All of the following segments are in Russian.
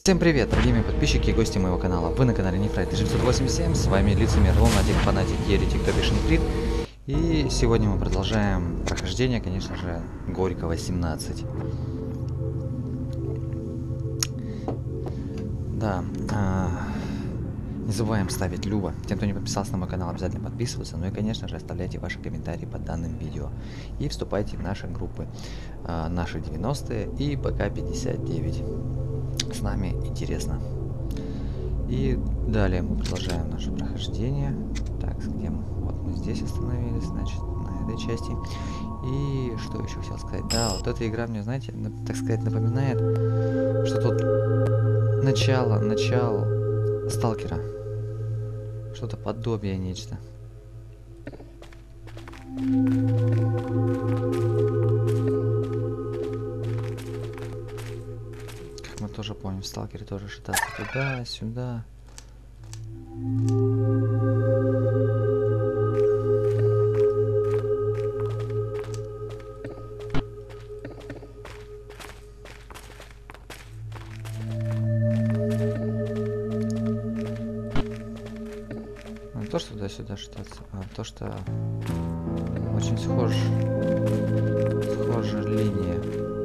Всем привет, дорогие мои подписчики и гости моего канала. Вы на канале Нефрайт 987, с вами лицемер Лон, один фанатик, еретик, то бишь Нефрит. И сегодня мы продолжаем прохождение, конечно же, Горького 17. Да, не забываем ставить любо. Тем, кто не подписался на мой канал, обязательно подписываться. Ну и, конечно же, оставляйте ваши комментарии под данным видео. И вступайте в наши группы, наши 90-е и ПК-59. С нами интересно. И далее мы продолжаем наше прохождение. Так, где мы? Вот мы здесь остановились, значит, на этой части. И что еще хотел сказать? Да, вот эта игра мне, знаете, так сказать, напоминает, что тут начало Сталкера. Что-то подобие, нечто. Мы тоже помним, в Сталкере тоже шататься туда-сюда. Не то, что туда-сюда шататься, а то, что очень схожа линия.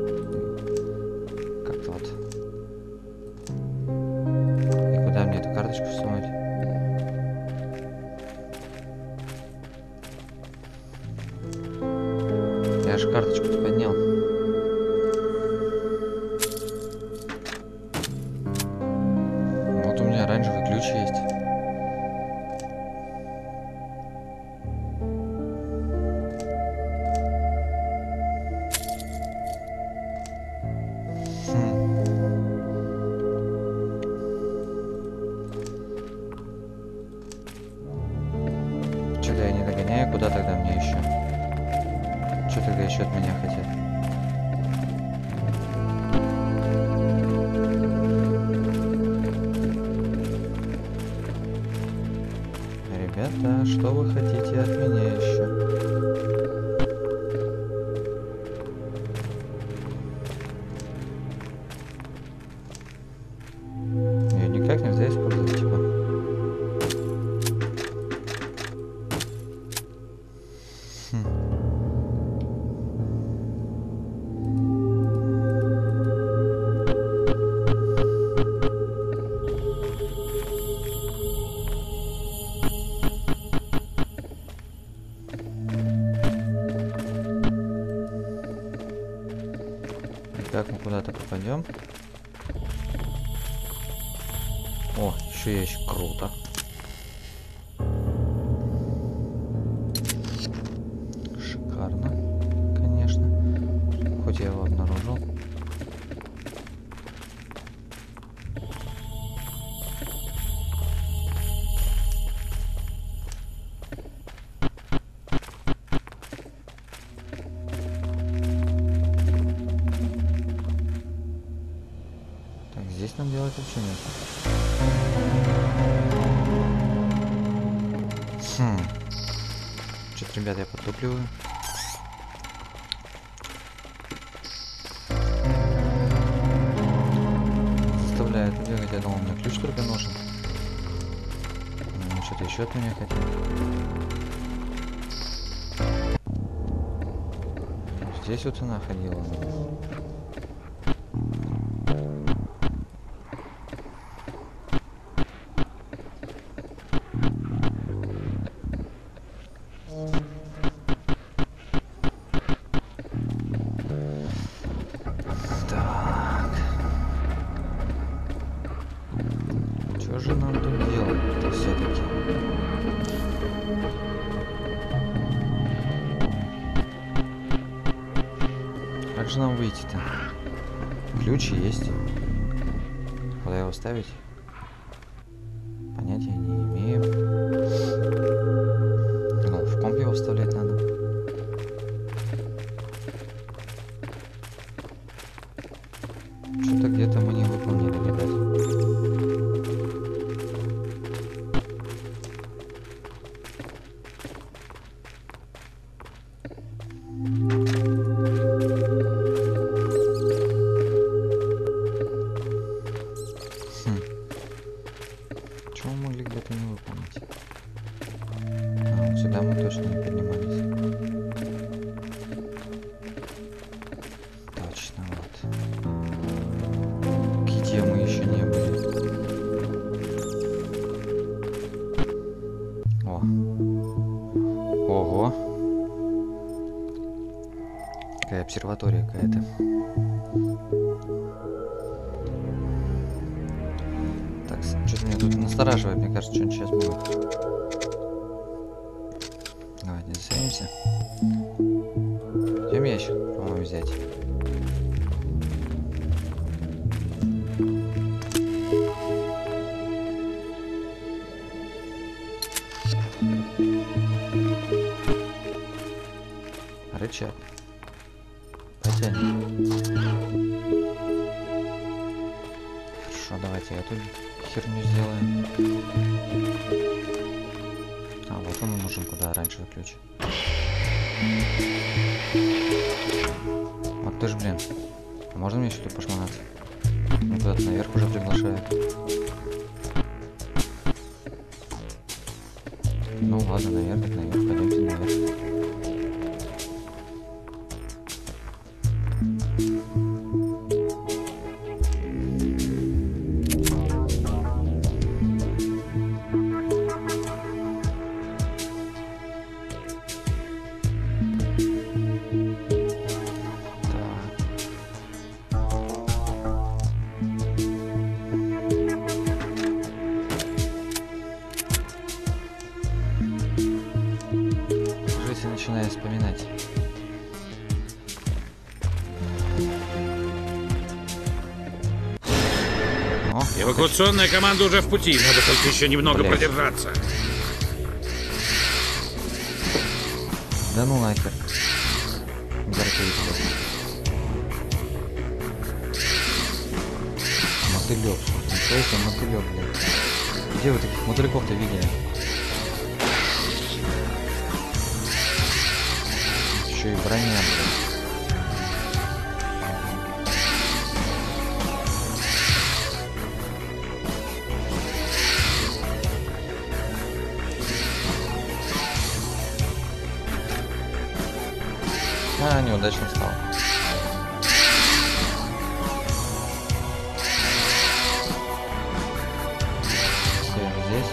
Как-то вот. Куда мне эту карточку всунуть? Я же карточку-то поднял. Вот у меня оранжевый ключ есть. Что-то я не догоняю, куда тогда мне еще? Что тогда еще от меня хотят? Ребята, что вы хотите от меня еще? Ее никак нельзя использовать, типа. Как мы куда-то попадем? О, еще есть, круто. Шикарно, конечно. Хоть я его обнаружил. Здесь нам делать вообще нет. Что-то, ребят, я подтупливаю. Заставляет бегать, я думал, мне ключ только нужен. Ну, что-то еще от меня хотят. Здесь вот она ходила. Что же нам тут делать-то все-таки? Как же нам выйти-то? Ключ есть. Куда его ставить? Понятия не имею. Ну, в комп его вставлять надо. Что-то где-то мы не выполнили, ребят. обсерватория какая-то. Так, что-то меня тут настораживает, мне кажется, что-нибудь сейчас будет. Давайте засадимся. Идем ящик, по-моему, взять. Рычаг. Потянем. Хорошо, давайте эту херню сделаем. А, вот он нужен куда раньше ключ. Вот ты ж, блин. А можно мне еще тут пошмонаться? Ну, куда-то наверх уже приглашают. Ну ладно, наверх, так наверх, пойдемте наверх. Начинаю вспоминать. О, эвакуационная команда уже в пути. Надо только еще немного продержаться. Да ну нахер. Мотылек. Ничего себе мотылек, блядь. Где вы таких мотыльков-то видели? Еще и броня, блядь. А, неудачно стал. Все, здесь.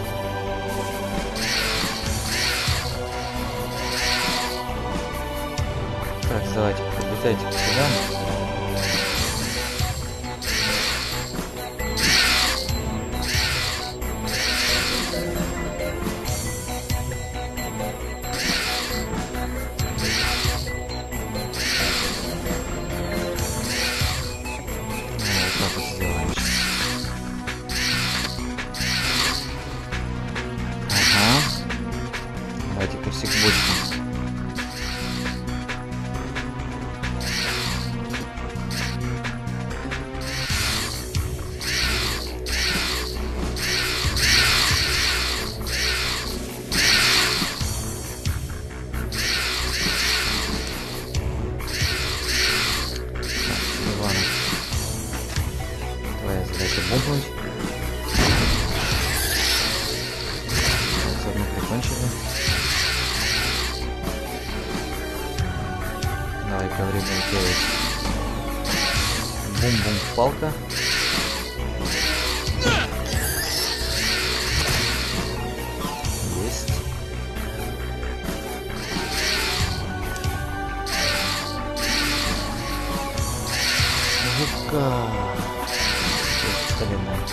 Так, давайте, подлетайте сюда. Давайте-ка все к бочкам. Ивана. Твоя задача бомбнуть. Одну прикончили. Давай-ка время делать. Бум-бум, палка. Есть. Звука. Пистолетная.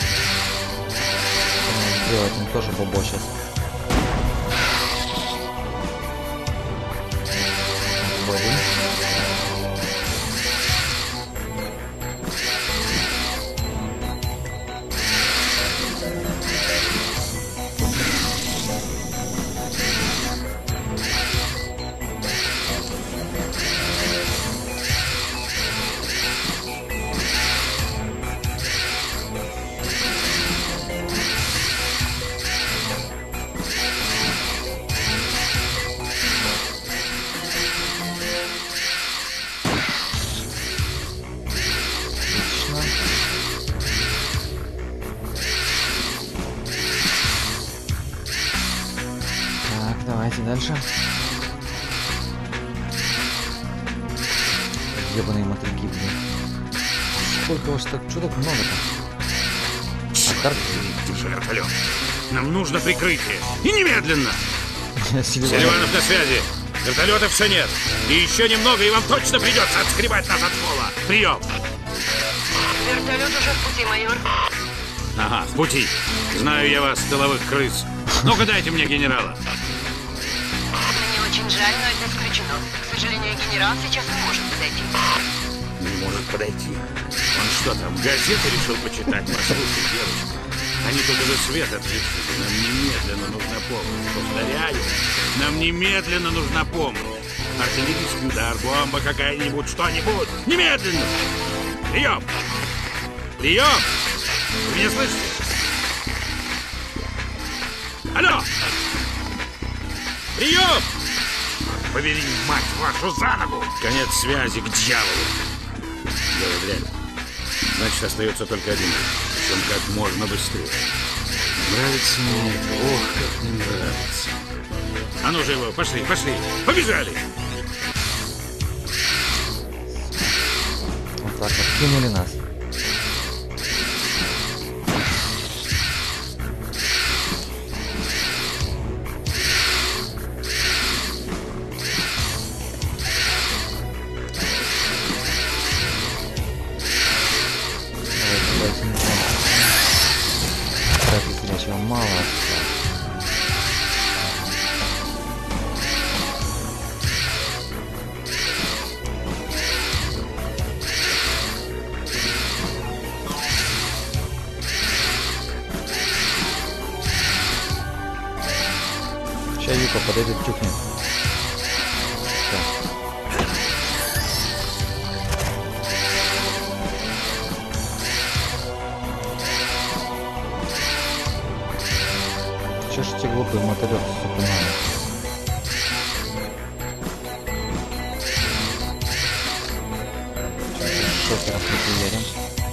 Сделать им тоже бобо сейчас. Давайте дальше. Ебаные мотыльки, блин. Сколько вас так? Что так много-то? Тише, вертолет. Нам нужно прикрытие. И немедленно! Селиванов на связи. Вертолетов все нет. И еще немного, и вам точно придется отскребать нас от пола. Прием. Вертолет уже в пути, майор. Ага, в пути. Знаю я вас, тыловых крыс. Ну-ка дайте мне генерала. Мне очень жаль, но это исключено. К сожалению, генерал сейчас не может подойти. Не может подойти. Он что там, газеты решил почитать? Послушай, девочка. Они тут уже свет отключили. Нам немедленно нужна помощь. Повторяю, нам немедленно нужна помощь. Артиллерийский удар, бомба какая-нибудь, что-нибудь. Немедленно! Прием! Прием! Вы меня слышите? Алло! Прием! Побери, мать вашу, за ногу! Конец связи, к дьяволу. Дело дрянь. Значит, остается только один. Причем как можно быстрее. Нравится мне это. Ох, как мне нравится. А ну же его, пошли, пошли. Побежали! Вот так вот кинули нас. Так, если ничего мало. Сейчас Юка подойдет, тюкнет. Всё. Чё ж эти глупые мотылёки, сука, надо? Сейчас шокером приедем.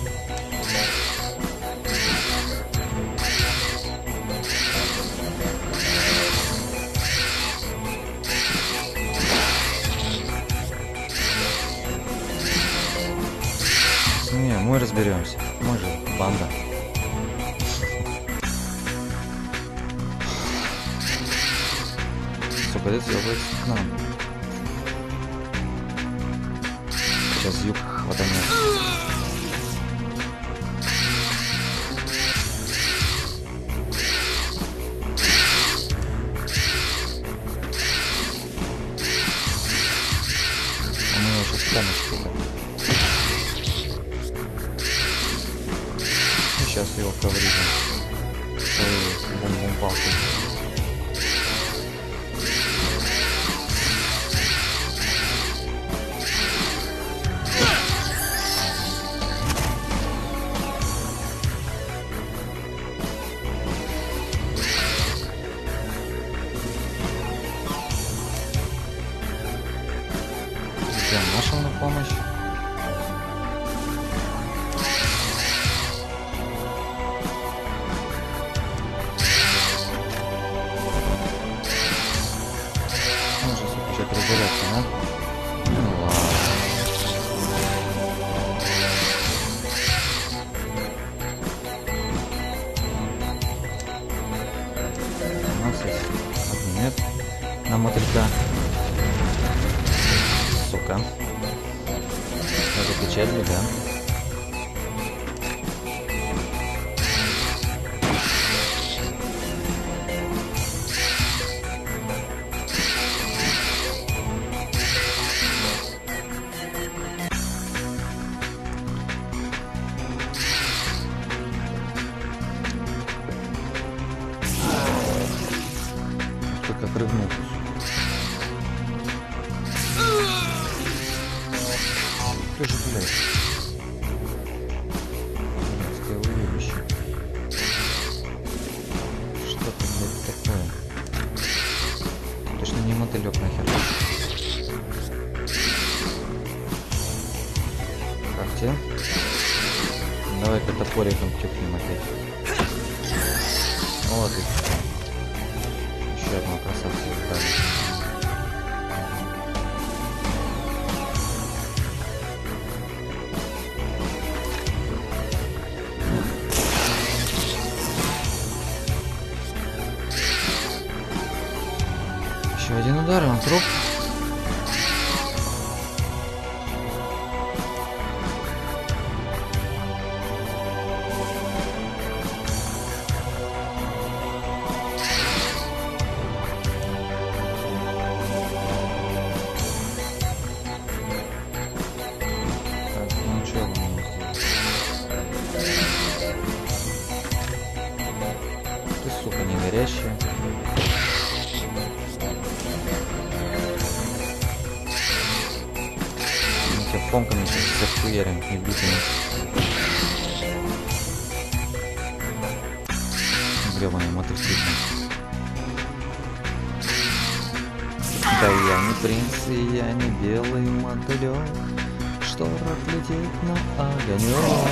Не, мы разберемся. Мы же банда. Сука, это съебается к нам. Сейчас юг хватанет. А мы его сейчас помощь пухаем. Сейчас его коврижем своей бум-бум-палкой. Ждем нашим на помощь. Разделяться, да? Ну ладно. У нас есть огнемет на мотылька. Сука. Надо печать, да? Как рыгнул. Ты же, блядь. Блядское уебище. Что ты, блядь, такое? Точно не мотылек нахер. Как тебе? Давай-ка топориком тюкнем опять. Вот и еще одного красавца избрали. Еще один удар, он труп. смотрящие. Мы тебя помками захуярим небитыми. Гребаный мотоциклом. Да я не принц, и я не белый мотылёк, что рад лететь на огонёк.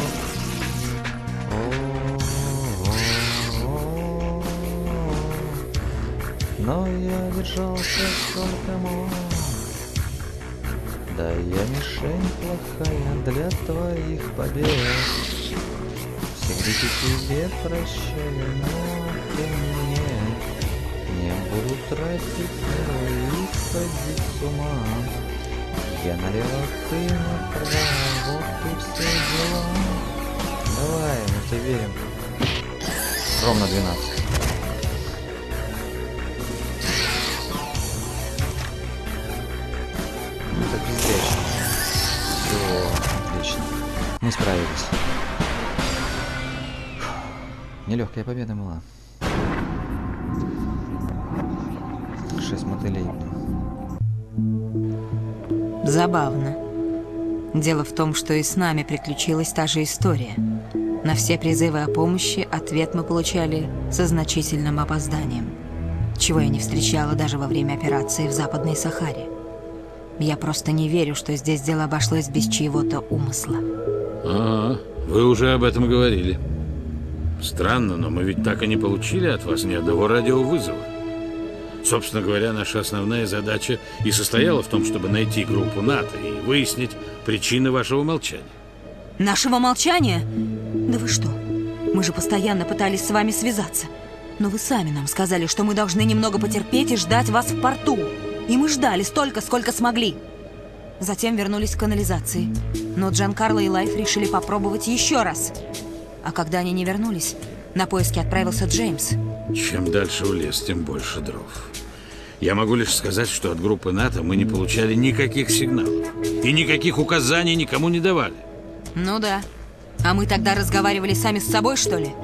Но я держался сколько мог. Да я мишень плохая для твоих побед. Все грехи тебе прощаю, но ты мне не буду тратить нервы и сходить с ума. Я налево, ты направо, вот и все дела. Давай, мы тебе верим. Ровно 12. Это пиздец. Все, отлично. Мы справились. Нелегкая победа была. 6 мотылей. Забавно. Дело в том, что и с нами приключилась та же история. На все призывы о помощи ответ мы получали со значительным опозданием, чего я не встречала даже во время операции в Западной Сахаре. Я просто не верю, что здесь дело обошлось без чьего-то умысла. Ага, вы уже об этом говорили. Странно, но мы ведь так и не получили от вас ни одного радиовызова. Собственно говоря, наша основная задача и состояла в том, чтобы найти группу НАТО и выяснить причины вашего молчания. Нашего молчания? Да вы что? Мы же постоянно пытались с вами связаться. Но вы сами нам сказали, что мы должны немного потерпеть и ждать вас в порту. И мы ждали столько, сколько смогли. Затем вернулись к канализации. Но Джанкарло и Лайф решили попробовать еще раз. А когда они не вернулись, на поиски отправился Джеймс. Чем дальше в лес, тем больше дров. Я могу лишь сказать, что от группы НАТО мы не получали никаких сигналов. И никаких указаний никому не давали. Ну да. А мы тогда разговаривали сами с собой, что ли?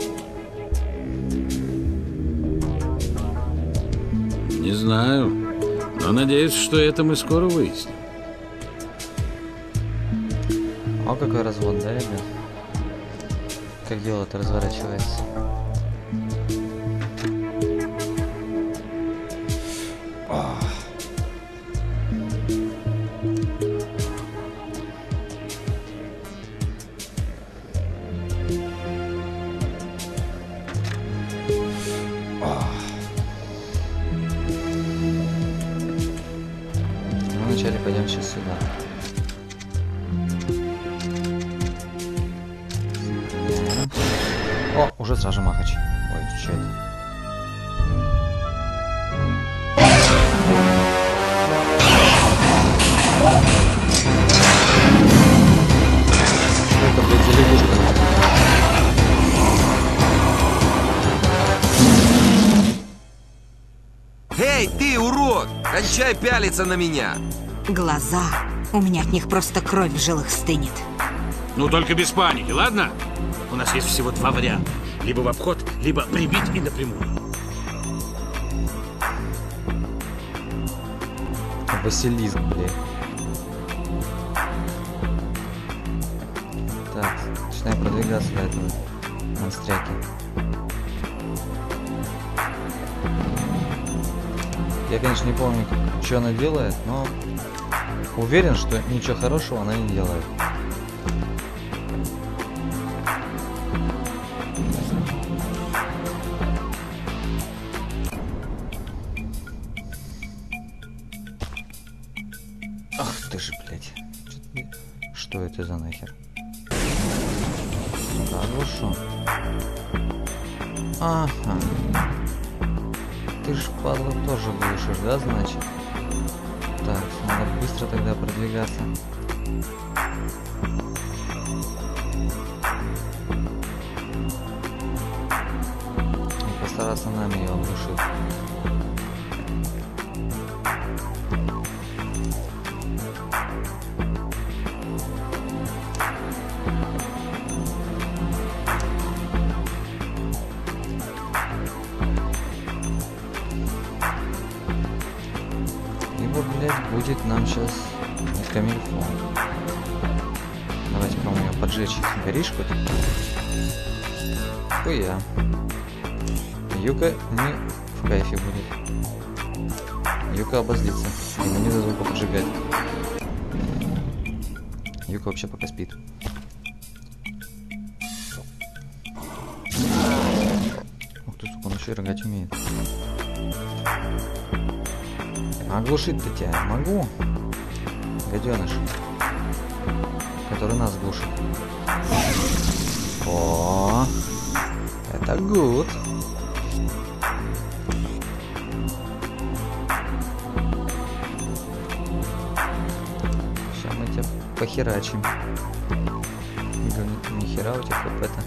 Не знаю. Но надеюсь, что это мы скоро выясним. О, какой развод, да, ребят? Как дело-то разворачивается. Ну, вначале пойдем сейчас сюда. О, уже сразу махач. Ой, что это? Что это, блядь, за лягушка? Эй, ты, урод! Кончай пялиться на меня! Глаза. У меня от них просто кровь в жилах стынет. Ну, только без паники, ладно? У нас есть всего два варианта. Либо в обход, либо прибить и напрямую. Василиск, блядь. Так, начинаем продвигаться до этого монстряки. Я, конечно, не помню, что она делает, но уверен, что ничего хорошего она не делает. Ах ты ж, блядь. Что это за нахер? Хорошо. Ага. Ты ж, падла, тоже глушишь, да, значит? Так, надо быстро тогда продвигаться. И постараться нами ее оглушить. будет нам сейчас камильфо. Давайте попробуем поджечь горишку. Хуя. Юка не в кайфе будет. Юка обозлится. Ему не дадут поджигать. Юка вообще пока спит. Ух ты, сука, он еще и рогать умеет. Оглушить-то тебя могу? Гаденыш. Который нас глушит. О, это гуд. Сейчас мы тебя похерачим. Нихера у тебя хп-то.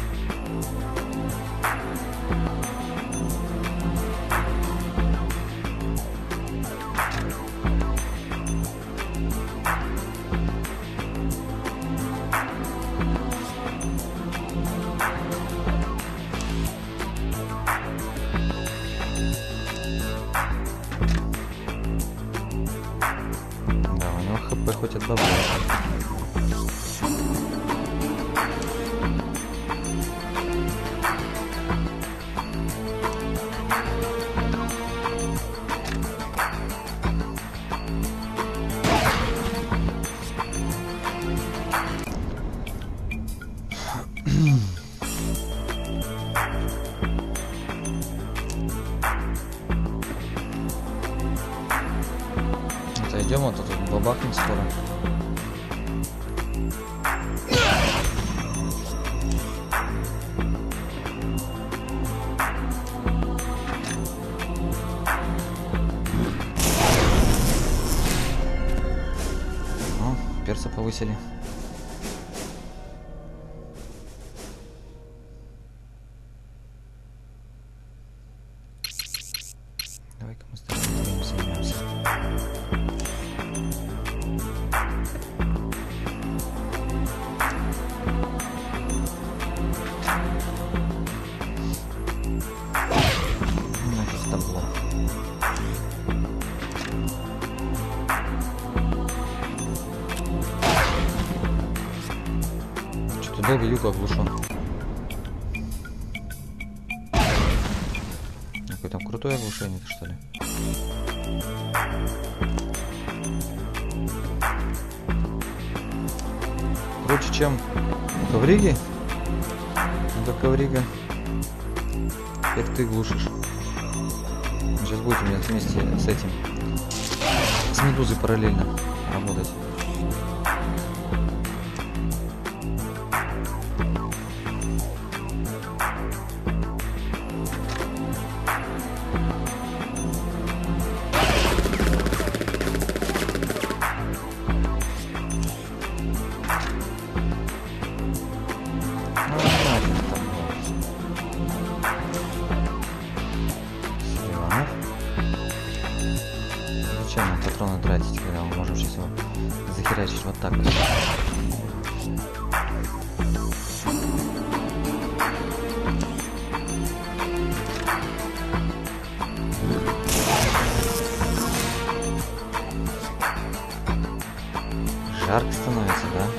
Хоть отбавляет. Идем, вот тут бабахнем скоро. О, перца повысили. Давай-ка мы с тобой займемся. Что-то долго Юка оглушен. Какое там крутое оглушение-то, что ли? Круче, чем ковриги? Ну-ка, коврига. Теперь ты глушишь. Сейчас будете у меня вместе с этим, с медузой параллельно работать. Патроны тратить, когда мы можем сейчас его захерачить вот так. Жарко становится, да?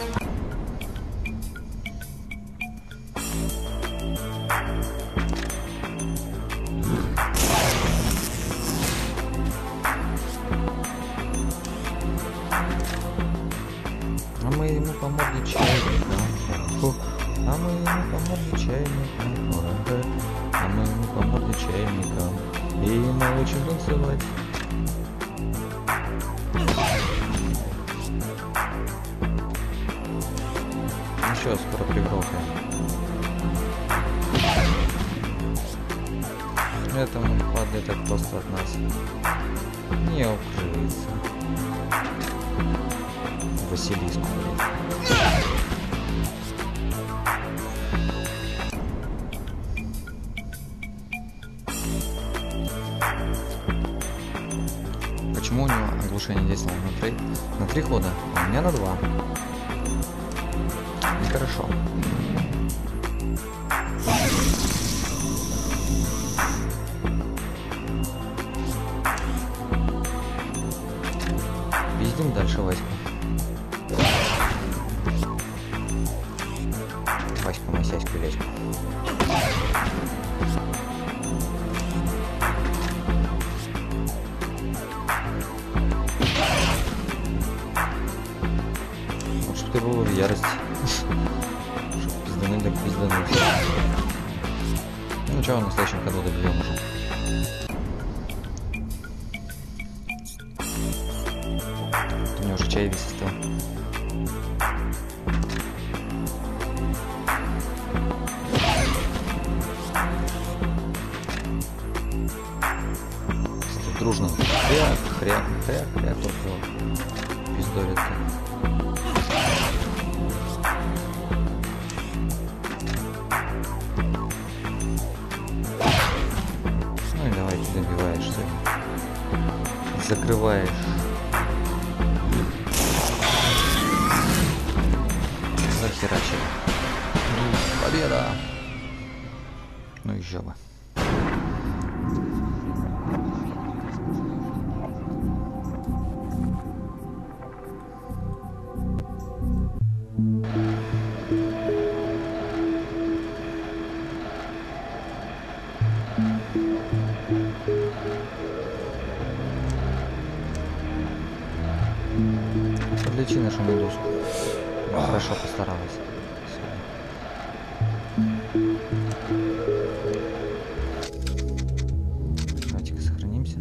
А мы ему по морде чайником. А мы ему по морде чайником. А мы ему по морде чайником. И научим танцевать. Ничего, скоро пригрохаем. Этому падает так просто от нас. Не укрыться. Василиску, блин. Почему у него оглушение действовало на 3 хода, а у меня на 2? Нехорошо. Васька, мой сяська, лечка. Вот чтоб ты был в ярости. Чтоб пиздануть, так пиздануть. Ну чё, на следующем ходу добьем уже. У меня уже чай весь остыл. Дружно. Хряк, только пиздорит. Ну и давай ты добиваешься. Закрываешь. Захерачили. Победа! Ну еще бы. Подлечи нашу медузку. Хорошо постаралась. Давайте-ка сохранимся.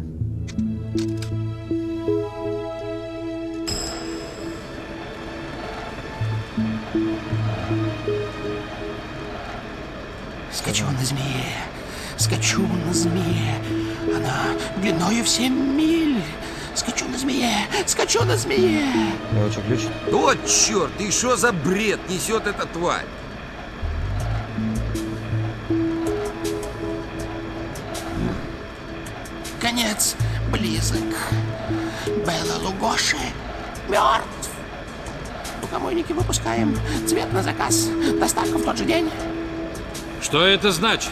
Скачу на змее, скачу на змее. Она длиною в 7 миль. Скачу на змее, скачу на змее. Его что, ключит? Вот черт, и что за бред несет эта тварь? Конец близок. Белла Лугоши мертв. Рукомойники выпускаем. Цвет на заказ. Доставка в тот же день. Что это значит?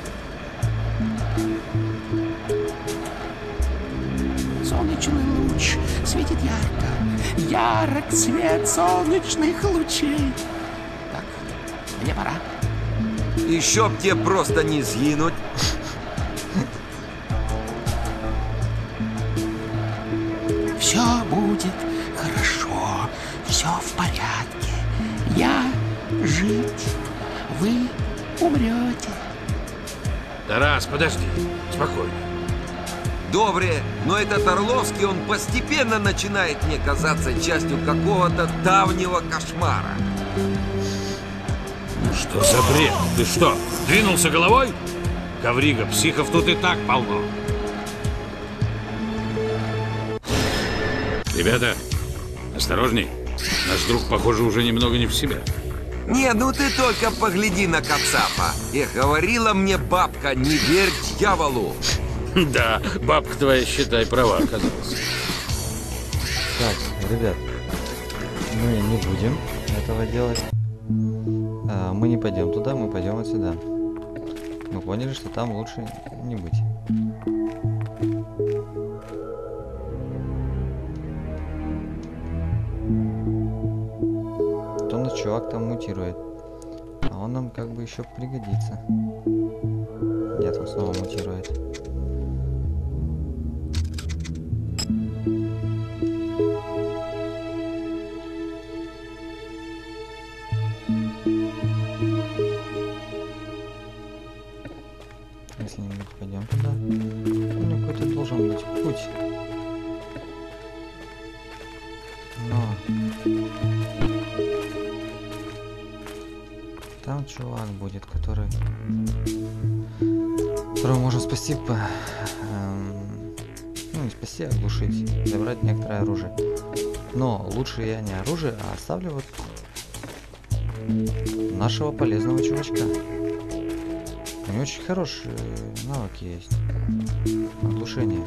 Солнечный луч светит ярко. Ярок свет солнечных лучей. Так, мне пора. Еще б тебе просто не сгинуть. Все будет хорошо. Все в порядке. Я жить. Вы умрете. Тарас, подожди. Спокойно. Добре, но этот Орловский, он постепенно начинает мне казаться частью какого-то давнего кошмара. Что за бред? Ты что, двинулся головой? Коврига, психов тут и так полно. Ребята, осторожней. Наш друг, похоже, уже немного не в себя. Не, ну ты только погляди на Кацапа. И говорила мне бабка, не верь дьяволу. Да, бабка твоя, считай, права оказалась. Так, ребят, мы не будем этого делать. Мы не пойдем туда, мы пойдем вот сюда. Мы поняли, что там лучше не быть. То наш чувак там мутирует. А он нам как бы еще пригодится. Нет, он снова мутирует. Если-нибудь пойдем туда. Ну, какой-то должен быть путь. Но там чувак будет, которого можно спасти по... ну, не спасти, а оглушить. Забрать некоторое оружие. Но лучше я не оружие, а оставлю вот нашего полезного чувачка. У него очень хорошие навыки есть. Оглушение.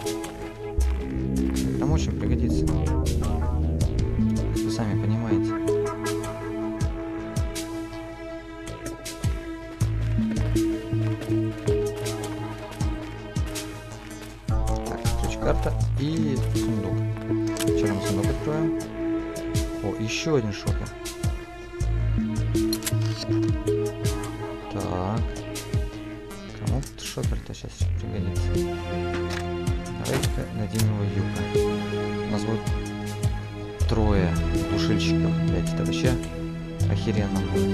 Нам очень пригодится. Вы сами понимаете. Так, ключ-карта и сундук. Вчера мы сундук откроем. О, еще один шокер. шопер-то сейчас пригодится. Давайте-ка дадим его юка. У нас будет 3 душильщиков. Блять, это вообще охеренно будет.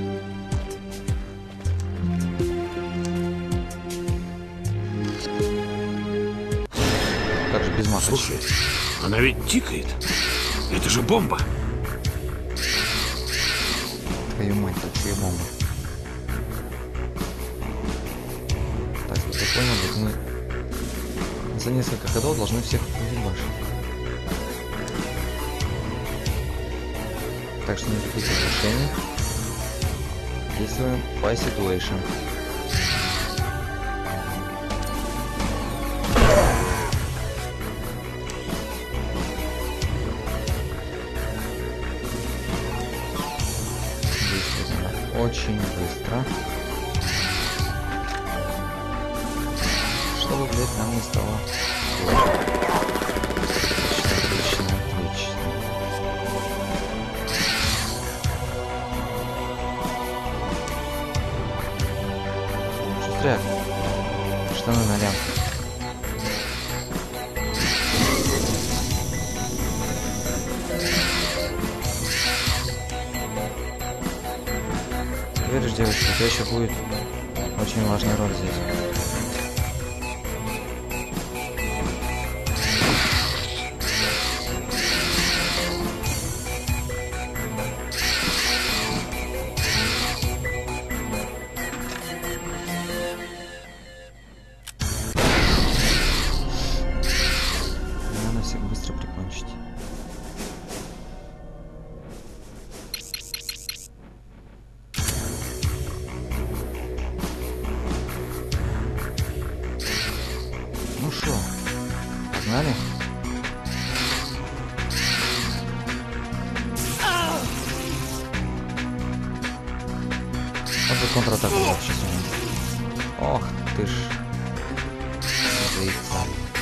Как же без масок? Слушай, она ведь тикает. Это же бомба. Твою мать, такие бомбы. Так, я понял, ведь мы за несколько ходов должны всех уебашить. Так что никаких отношений. Действуем по situation. Очень быстро. Чтобы, блядь, нам не стало хуже. Отлично, отлично. Шустряк. Штаны на лямку. Веришь, девочка, у тебя еще будет очень важная роль здесь. Надо всех быстро прикончить. Ну шо, погнали? Вот бы контратаку вообще сумел. Ох ты ж. Заебца.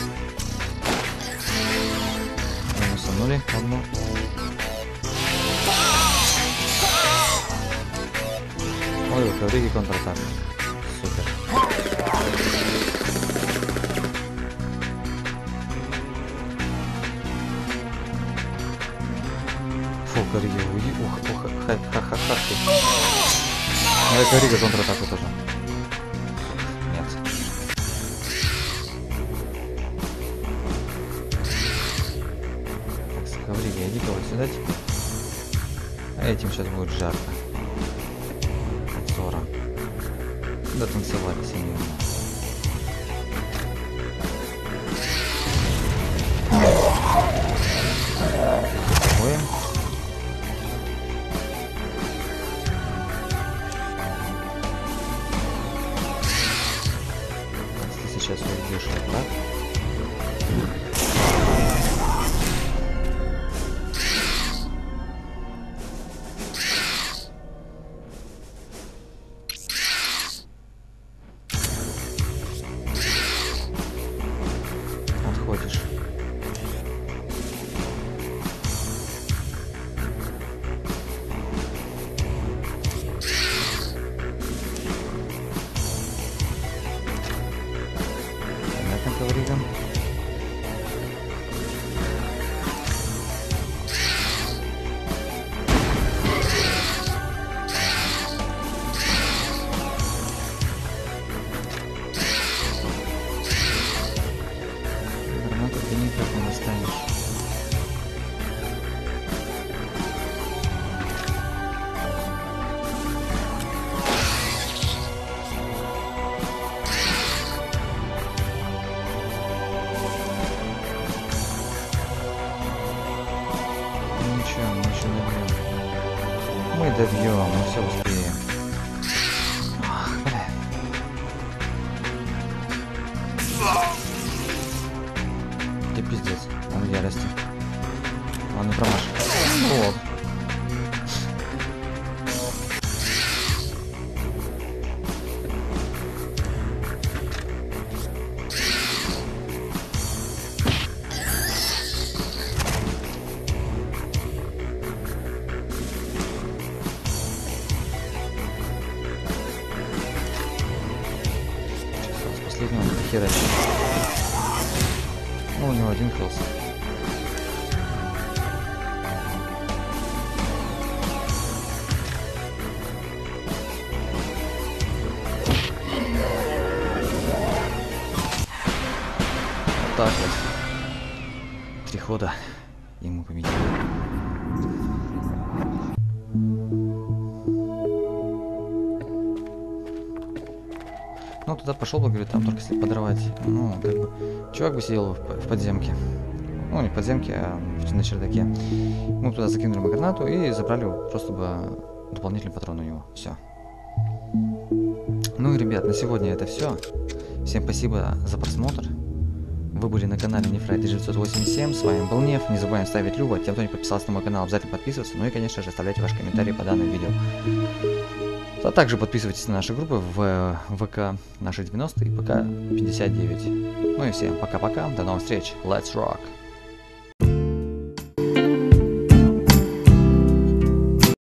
Минусанули одну. Ой, у Ковриги контратака. Супер. Фу, Ковриги, уйди. Ух, ха-ха-ха ты. Ну и Коврига контратака тоже. Нет. Так, Ковриги, иди-ка вот сюда теперь. А этим сейчас будет жарко. Дотанцевали сильно. Ой. Ты сейчас уйдешь вот так. Отходишь. Понятно, Коврига. Гранату ты никак не достанешь. Ничего, мы еще добьем. Мы добьем, мы все успеем. Ах, бля. Ты пиздец, он в ярости. Он не промашет. Вот. последнего хера. Ну, у него один хелс. Вот так вот. 3 хода. И мы победили. Ну, туда пошел бы, говорит, там только если подорвать. Ну, как бы, чувак бы сидел в подземке. Ну, не в подземке, а на чердаке. Мы туда закинули бы гранату и забрали просто бы дополнительный патрон у него. Все. Ну и, ребят, на сегодня это все. Всем спасибо за просмотр. Вы были на канале Нефрайт 987. С вами был Неф. Не забываем ставить любо. Тем, кто не подписался на мой канал, обязательно подписываться. Ну и, конечно же, оставляйте ваши комментарии по данному видео. А также подписывайтесь на наши группы в ВК наши 90 и ПК 59. Ну и всем пока-пока. До новых встреч. Let's rock!